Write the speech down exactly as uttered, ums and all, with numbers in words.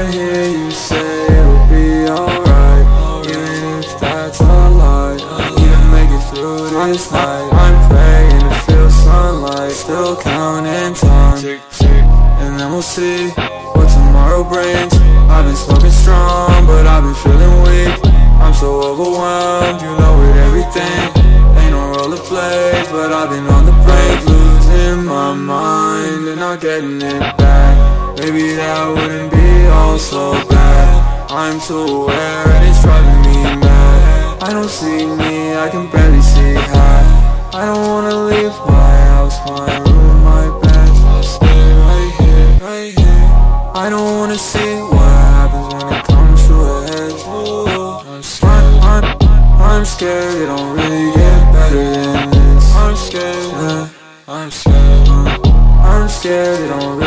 wanna hear you say it'll be alright, even if that's a lie. Need to make it through this night. I'm praying to feel sunlight, still counting time, tick, tick, and then we'll see what tomorrow brings. I've been smoking strong, but I've been feeling weak. I'm so overwhelmed, you know, with everything. Ain't no rollerblades, but I've been on the brink, losing my mind and not getting it back. Maybe that wouldn't be all so bad. I'm too aware and it's driving me mad. I don't see me, I can barely see half. I don't wanna leave my house, my room, my bed. I'll stay right here, right here. I don't wanna see what happens when it comes to a head. Ooh, I'm scared, I'm, I'm scared it don't really get better than this. I'm scared, yeah, I'm scared, I'm scared it don't really